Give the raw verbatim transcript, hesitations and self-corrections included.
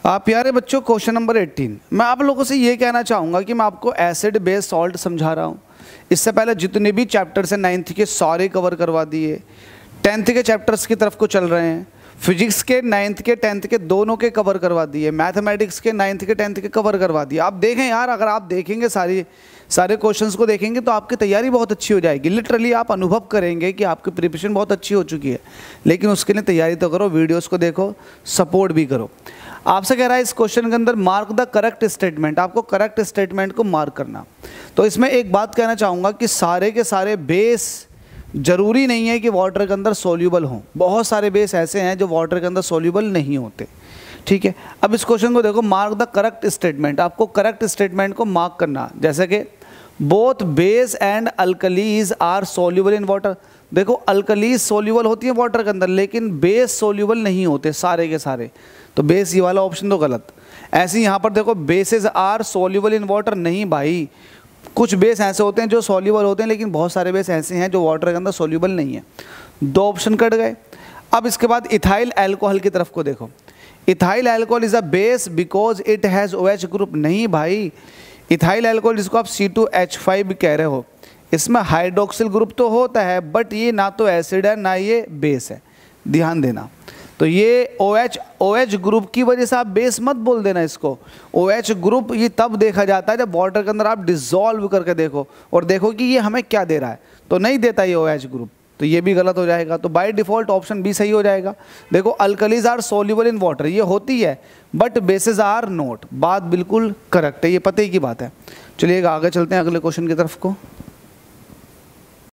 आप प्यारे बच्चों, क्वेश्चन नंबर अठारह, मैं आप लोगों से ये कहना चाहूँगा कि मैं आपको एसिड बेस सॉल्ट समझा रहा हूँ। इससे पहले जितने भी चैप्टर्स हैं नाइन्थ के सारे कवर करवा दिए, टेंथ के चैप्टर्स की तरफ को चल रहे हैं, फिजिक्स के नाइन्थ के टेंथ के दोनों के कवर करवा दिए, मैथमेटिक्स के नाइन्थ के टेंथ के कवर करवा दिए। आप देखें यार, अगर आप देखेंगे सारी सारे क्वेश्चंस को देखेंगे तो आपकी तैयारी बहुत अच्छी हो जाएगी। लिटरली आप अनुभव करेंगे कि आपकी प्रिपरेशन बहुत अच्छी हो चुकी है। लेकिन उसके लिए तैयारी तो करो, वीडियोस को देखो, सपोर्ट भी करो। आपसे कह रहा है इस क्वेश्चन के अंदर मार्क द करेक्ट स्टेटमेंट, आपको करेक्ट स्टेटमेंट को मार्क करना। तो इसमें एक बात कहना चाहूँगा कि सारे के सारे बेस ज़रूरी नहीं है कि वाटर के अंदर सोल्यूबल हों। बहुत सारे बेस ऐसे हैं जो वाटर के अंदर सोल्यूबल नहीं होते। ठीक है, अब इस क्वेश्चन को देखो, मार्क द करेक्ट स्टेटमेंट, आपको करेक्ट स्टेटमेंट को मार्क करना। जैसे कि both base and alkalis are soluble in water. देखो, अल्कलीज सोल्यूबल होती है वाटर के अंदर, लेकिन बेस सोल्यूबल नहीं होते सारे के सारे। तो बेस ये वाला ऑप्शन तो गलत। ऐसे ही यहाँ पर देखो, bases are soluble in water, नहीं भाई, कुछ बेस ऐसे होते हैं जो सोल्यूबल होते हैं, लेकिन बहुत सारे बेस ऐसे हैं जो वाटर के अंदर सोल्यूबल नहीं है। दो ऑप्शन कट गए। अब इसके बाद इथाइल अल्कोहल की तरफ को देखो। Ethyl alcohol is a base because it has OH group. नहीं भाई, इथाइल अल्कोहल जिसको आप सी टू एच फाइव कह रहे हो, इसमें हाइड्रोक्सिल ग्रुप तो होता है, बट ये ना तो एसिड है ना ये बेस है, ध्यान देना। तो ये OH OH ग्रुप की वजह से आप बेस मत बोल देना इसको। OH ग्रुप ये तब देखा जाता है जब वाटर के अंदर आप डिसॉल्व करके देखो और देखो कि ये हमें क्या दे रहा है, तो नहीं देता ये OH ग्रुप, तो ये भी गलत हो जाएगा। तो बाय डिफ़ॉल्ट ऑप्शन बी सही हो जाएगा। देखो, alkalis are soluble in water, ये होती है, बट बेसिस आर नोट। बात बिल्कुल करेक्ट है, ये पते की बात है। चलिए आगे चलते हैं अगले क्वेश्चन की तरफ को।